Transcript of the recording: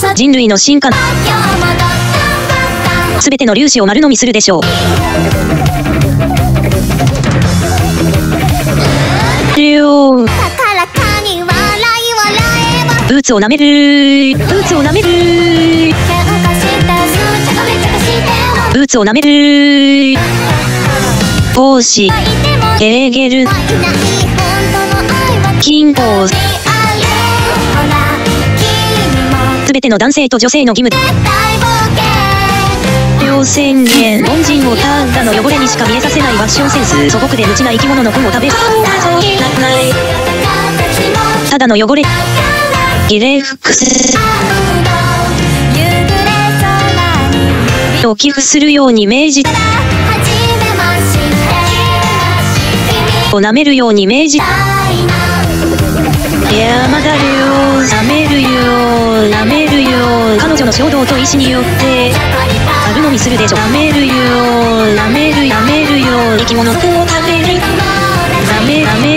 人類の進化。すべての粒子を丸飲みするでしょう。ブーツを舐める。ブーツを舐める。ブーツを舐める。帽子。ヘーゲル。金庫。すべての男性と女性の義務。宣言。凡人をただの汚れにしか見えさせないファッションセンス。素朴で無知な生き物の糞を食べる。ただの汚れ。ヒレフクスを寄付するように命じ。を舐めるように命じ。山だるよ。舐めるよ。舐めるよ。彼女の衝動と意志によって丸飲みするでしょ。舐めるよ。舐める。舐めるよ。生き物を食べる。舐め。舐め